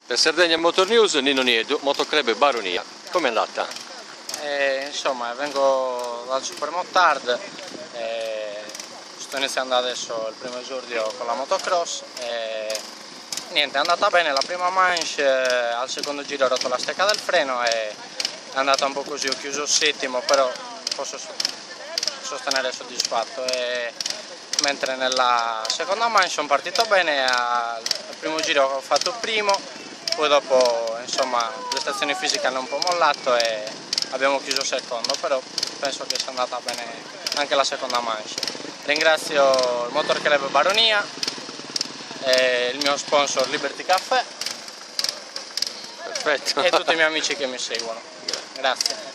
Per Sardegna Motor News, Nino Niedu, Motoclub Baronia. Com'è andata? Insomma, vengo dal Super Motard, sto iniziando adesso il primo esordio con la motocross. Niente, è andata bene la prima manche, al secondo giro ho rotto la stecca del freno e è andata un po' così, ho chiuso il settimo, però posso sostenere soddisfatto. Mentre nella seconda manche sono partito bene, al primo giro ho fatto primo, poi dopo insomma le prestazioni fisiche hanno un po' mollato e abbiamo chiuso secondo, però penso che sia andata bene anche la seconda manche. Ringrazio il Motor Club Baronia e il mio sponsor Liberty Caffè. Perfetto. E tutti i miei amici che mi seguono. Grazie.